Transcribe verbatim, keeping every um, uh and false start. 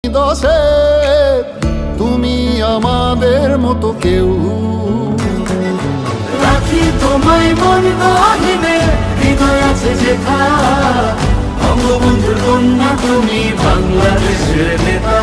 দশে তুমি আমাদের মতো কেউ, রাখি তোমায় মন গহীনে, হৃদয় আছে যেথা। বঙ্গবন্ধুর কন্যা তুমি, বাংলাদেশের নেতা।